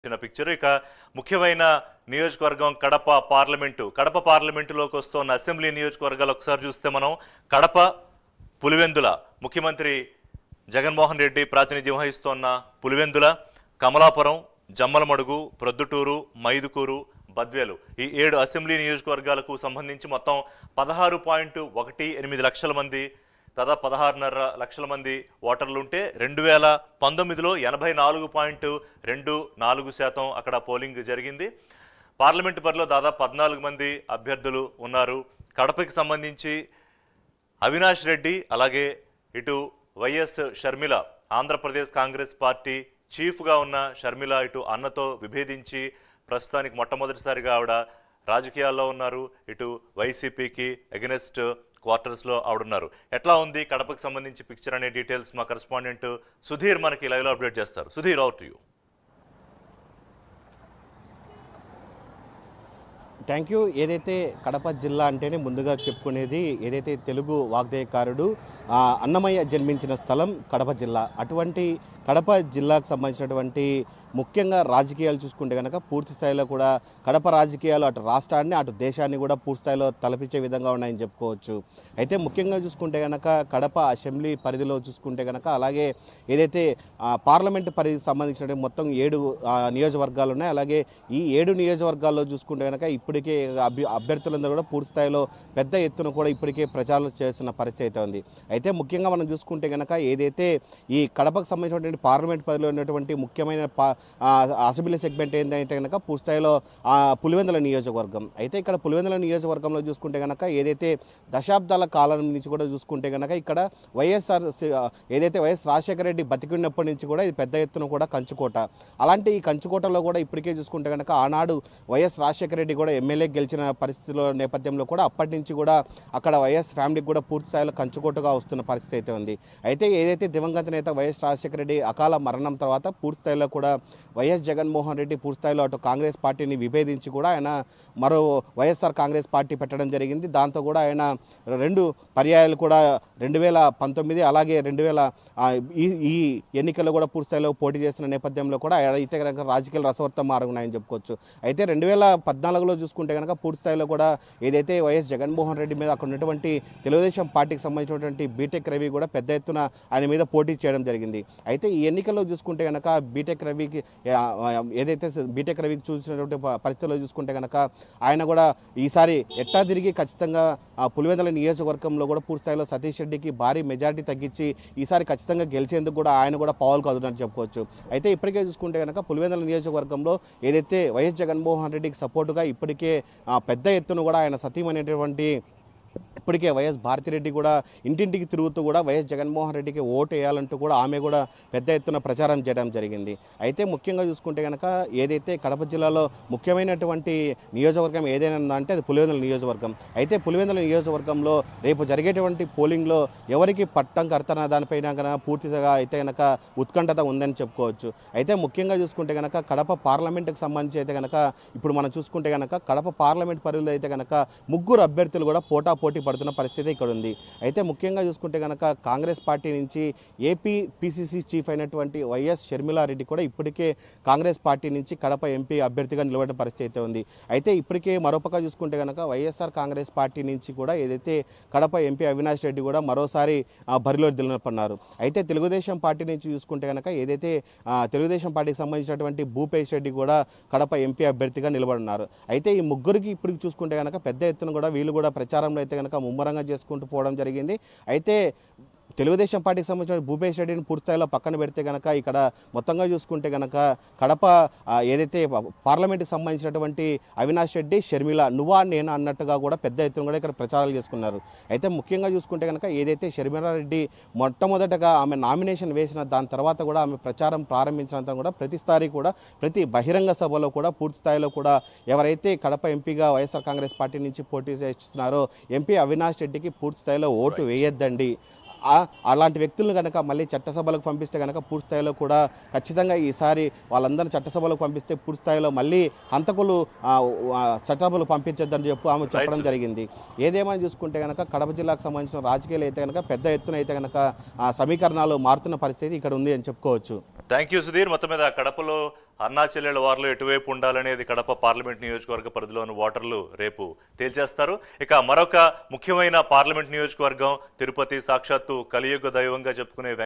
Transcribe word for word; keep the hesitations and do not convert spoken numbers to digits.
Picture ఇక ముఖ్యమైన నియోజకవర్గం కడప పార్లమెంటు కడప పార్లమెంటులోకి వస్తున్న అసెంబ్లీ నియోజకవర్గాలు ఒకసారి చూస్తే మనం కడప పులివెందుల ముఖ్యమంత్రి జగన్మోహన్ రెడ్డి ప్రాతినిధ్యం వహిస్తున్న పులివెందుల కమలాపురం జమ్మలమడుగు ప్రొద్దుటూరు మైదుకూరు బద్వేలు ఈ ఏడు అసెంబ్లీ నియోజకవర్గాలకు సంబంధించి మొత్తం పదహారు పాయింట్ ఒకటి ఎనిమిది లక్షల మంది దాదాపు పదహారున్నర లక్షల మంది ఓటర్లు ఉంటే రెండు వేల పంతొమ్మిదిలో ఎనభై నాలుగు పాయింట్ రెండు నాలుగు శాతం అక్కడ పోలింగ్ జరిగింది. పార్లమెంటు పరిధిలో దాదాపు పద్నాలుగు మంది అభ్యర్థులు ఉన్నారు. కడపకి సంబంధించి అవినాష్ రెడ్డి అలాగే ఇటు YS Sharmila Andhra Pradesh Congress party చీఫ్గా ఉన్న షర్మిల ఇటు అన్నతో విభేదించి ప్రస్తుతానికి మొట్టమొదటిసారిగా ఆవిడ రాజకీయాల్లో ఉన్నారు. ఇటు వైసీపీకి అగెనెస్ట్ క్వార్టర్స్లో ఆవిడున్నారు. ఎట్లా ఉంది కడపకు సంబంధించి పిక్చర్ అనే డీటెయిల్స్ మా కరెస్పాండెంట్ సుధీర్ మనకి లైవ్లో అప్డేట్ చేస్తారు. Sudheer, over to you. Thank you. ఏదైతే కడప జిల్లా అంటేనే ముందుగా చెప్పుకునేది ఏదైతే తెలుగు వాగ్దేయకారుడు అన్నమయ్య జన్మించిన స్థలం కడప జిల్లా. అటువంటి కడప జిల్లాకు సంబంధించినటువంటి ముఖ్యంగా రాజకీయాలు చూసుకుంటే కనుక పూర్తి స్థాయిలో కూడా కడప రాజకీయాలు అటు రాష్ట్రాన్ని అటు దేశాన్ని కూడా పూర్తి స్థాయిలో తలపించే విధంగా ఉన్నాయని చెప్పుకోవచ్చు. అయితే ముఖ్యంగా చూసుకుంటే కనుక కడప అసెంబ్లీ పరిధిలో చూసుకుంటే కనుక అలాగే ఏదైతే పార్లమెంటు పరిధికి సంబంధించిన మొత్తం ఏడు నియోజకవర్గాలు ఉన్నాయి. అలాగే ఈ ఏడు నియోజకవర్గాల్లో చూసుకుంటే కనుక ఇప్పటికే అభ్య అభ్యర్థులందరూ కూడా పూర్తి స్థాయిలో పెద్ద ఎత్తున కూడా ఇప్పటికే ప్రచారం చేస్తున్న పరిస్థితి అయితే ఉంది. అయితే ముఖ్యంగా మనం చూసుకుంటే కనుక ఏదైతే ఈ కడపకు సంబంధించినటువంటి పార్లమెంట్ పరిధిలో ఉన్నటువంటి ముఖ్యమైన అసెంబ్లీ సెగ్మెంట్ ఏంటంటే కనుక పూర్తి స్థాయిలో పులివెందుల నియోజకవర్గం. అయితే ఇక్కడ పులివెందుల నియోజకవర్గంలో చూసుకుంటే కనుక ఏదైతే దశాబ్దాల కాలం నుంచి కూడా చూసుకుంటే కనుక ఇక్కడ వైఎస్ఆర్ ఏదైతే వైఎస్ రాజశేఖర రెడ్డి బతికినప్పటి నుంచి కూడా ఇది పెద్ద ఎత్తున కూడా కంచుకోట. అలాంటి ఈ కంచుకోటలో కూడా ఇప్పటికే చూసుకుంటే కనుక ఆనాడు వైఎస్ రాజశేఖర రెడ్డి కూడా ఎమ్మెల్యే గెలిచిన పరిస్థితుల నేపథ్యంలో కూడా అప్పటి నుంచి కూడా అక్కడ వైఎస్ ఫ్యామిలీకి కూడా పూర్తి స్థాయిలో కంచుకోటగా వస్తున్న పరిస్థితి అయితే ఉంది. అయితే ఏదైతే దివంగత నేత వైఎస్ రాజశేఖర రెడ్డి అకాల మరణం తర్వాత పూర్తి స్థాయిలో కూడా వైఎస్ జగన్మోహన్ రెడ్డి పూర్తి స్థాయిలో అటు కాంగ్రెస్ పార్టీని విభేదించి కూడా ఆయన మరో వైఎస్ఆర్ కాంగ్రెస్ పార్టీ పెట్టడం జరిగింది. దాంతో కూడా ఆయన రెండు పర్యాయాలు కూడా రెండు వేల పంతొమ్మిది అలాగే రెండు వేల ఈ ఈ ఎన్నికల్లో కూడా పూర్తి స్థాయిలో పోటీ చేసిన నేపథ్యంలో కూడా అయితే కనుక రాజకీయాలు రసవర్తం మారుగున్నాయని చెప్పుకోవచ్చు. అయితే రెండు వేల పద్నాలుగులో చూసుకుంటే కనుక పూర్తి స్థాయిలో కూడా ఏదైతే వైఎస్ జగన్మోహన్ రెడ్డి మీద అక్కడ ఉన్నటువంటి తెలుగుదేశం పార్టీకి సంబంధించినటువంటి బీటెక్ రవి కూడా పెద్ద ఎత్తున ఆయన మీద పోటీ చేయడం జరిగింది. అయితే ఈ ఎన్నికల్లో చూసుకుంటే కనుక బీటెక్ రవికి ఏదైతే బీటెక్ రవికి చూసినటువంటి పరిస్థితుల్లో చూసుకుంటే కనుక ఆయన కూడా ఈసారి ఎట్టా తిరిగి ఖచ్చితంగా పులివెందుల నియోజకవర్గంలో కూడా పూర్తి స్థాయిలో సతీష్ రెడ్డికి భారీ మెజార్టీ తగ్గించి ఈసారి ఖచ్చితంగా గెలిచేందుకు కూడా ఆయన కూడా పావులు కదునని చెప్పుకోవచ్చు. అయితే ఇప్పటికే చూసుకుంటే కనుక పులివెందుల నియోజకవర్గంలో ఏదైతే వైఎస్ జగన్మోహన్ రెడ్డికి సపోర్టుగా ఇప్పటికే పెద్ద ఎత్తున కూడా ఆయన సతీమనేటువంటి ఇప్పటికే వైఎస్ భారతిరెడ్డి కూడా ఇంటింటికి తిరుగుతూ కూడా వైఎస్ జగన్మోహన్ రెడ్డికి ఓటు వేయాలంటూ కూడా ఆమె కూడా పెద్ద ఎత్తున ప్రచారం చేయడం జరిగింది. అయితే ముఖ్యంగా చూసుకుంటే కనుక ఏదైతే కడప జిల్లాలో ముఖ్యమైనటువంటి నియోజకవర్గం ఏదైనా ఉందంటే అది పులివెందుల నియోజకవర్గం. అయితే పులివెందుల నియోజకవర్గంలో రేపు జరిగేటువంటి పోలింగ్లో ఎవరికి పట్టం కడతారన్న దానిపైన కనుక పూర్తిగా అయితే కనుక ఉత్కంఠత ఉందని చెప్పుకోవచ్చు. అయితే ముఖ్యంగా చూసుకుంటే కనుక కడప పార్లమెంటుకు సంబంధించి అయితే కనుక ఇప్పుడు మనం చూసుకుంటే కనుక కడప పార్లమెంట్ పరిధిలో అయితే కనుక ముగ్గురు అభ్యర్థులు కూడా పోటా పోటీ పడుతున్న పరిస్థితి ఇక్కడ ఉంది. అయితే ముఖ్యంగా చూసుకుంటే కనుక కాంగ్రెస్ పార్టీ నుంచి ఏపీ పిసిసి చీఫ్ అయినటువంటి వైఎస్ షర్మిలారెడ్డి కూడా ఇప్పటికే కాంగ్రెస్ పార్టీ నుంచి కడప ఎంపీ అభ్యర్థిగా నిలబడిన పరిస్థితి అయితే ఉంది. అయితే ఇప్పటికే మరోపక్క చూసుకుంటే కనుక వైఎస్ఆర్ కాంగ్రెస్ పార్టీ నుంచి కూడా ఏదైతే కడప ఎంపీ అవినాష్ రెడ్డి కూడా మరోసారి బరిలో దిలపన్నారు. అయితే తెలుగుదేశం పార్టీ నుంచి చూసుకుంటే కనుక ఏదైతే తెలుగుదేశం పార్టీకి సంబంధించినటువంటి భూపేష్ రెడ్డి కూడా కడప ఎంపీ అభ్యర్థిగా నిలబడినారు. అయితే ఈ ముగ్గురికి ఇప్పుడు చూసుకుంటే కనుక పెద్ద ఎత్తున కూడా వీళ్ళు కూడా ప్రచారంలో అయితే కనుక ముమ్మరంగా చేసుకుంటూ పోవడం జరిగింది. అయితే తెలుగుదేశం పార్టీకి సంబంధించిన భూపేష్ రెడ్డిని పూర్తిస్థాయిలో పక్కన పెడితే కనుక ఇక్కడ మొత్తంగా చూసుకుంటే కనుక కడప ఏదైతే పార్లమెంట్కి సంబంధించినటువంటి అవినాష్ రెడ్డి షర్మిల నువ్వా నేను అన్నట్టుగా కూడా పెద్ద ఎత్తున కూడా ఇక్కడ ప్రచారాలు చేసుకున్నారు. అయితే ముఖ్యంగా చూసుకుంటే కనుక ఏదైతే షర్మిలారెడ్డి మొట్టమొదటగా ఆమె నామినేషన్ వేసిన దాని తర్వాత కూడా ఆమె ప్రచారం ప్రారంభించినంత కూడా ప్రతిసారి కూడా ప్రతి బహిరంగ సభలో కూడా పూర్తి స్థాయిలో కూడా ఎవరైతే కడప ఎంపీగా వైఎస్ఆర్ కాంగ్రెస్ పార్టీ నుంచి పోటీ చేస్తున్నారో ఎంపీ అవినాష్ రెడ్డికి పూర్తి స్థాయిలో ఓటు వేయొద్దండి, అలాంటి వ్యక్తులను కనుక మళ్ళీ చట్టసభలకు పంపిస్తే కనుక పూర్తి స్థాయిలో కూడా ఖచ్చితంగా ఈసారి వాళ్ళందరినీ చట్టసభలకు పంపిస్తే పూర్తి స్థాయిలో మళ్ళీ హంతకులు చట్టసభలకు పంపించొద్దని చెప్పి ఆమె చెప్పడం జరిగింది. ఏదేమైనా చూసుకుంటే కనుక కడప జిల్లాకు సంబంధించిన రాజకీయాలు అయితే కనుక పెద్ద ఎత్తున అయితే కనుక సమీకరణాలు మారుతున్న పరిస్థితి ఇక్కడ ఉంది అని చెప్పుకోవచ్చు. Thank you Sudheer. మొత్తం మీద కడపలో అన్నా చెల్లెళ్ళ వారిలో ఎటువైపు ఉండాలనేది కడప పార్లమెంట్ నియోజకవర్గ పరిధిలోని ఓటర్లు రేపు తేల్చేస్తారు. ఇక మరొక ముఖ్యమైన పార్లమెంట్ నియోజకవర్గం తిరుపతి, సాక్షాత్తు కలియుగ దైవంగా చెప్పుకునే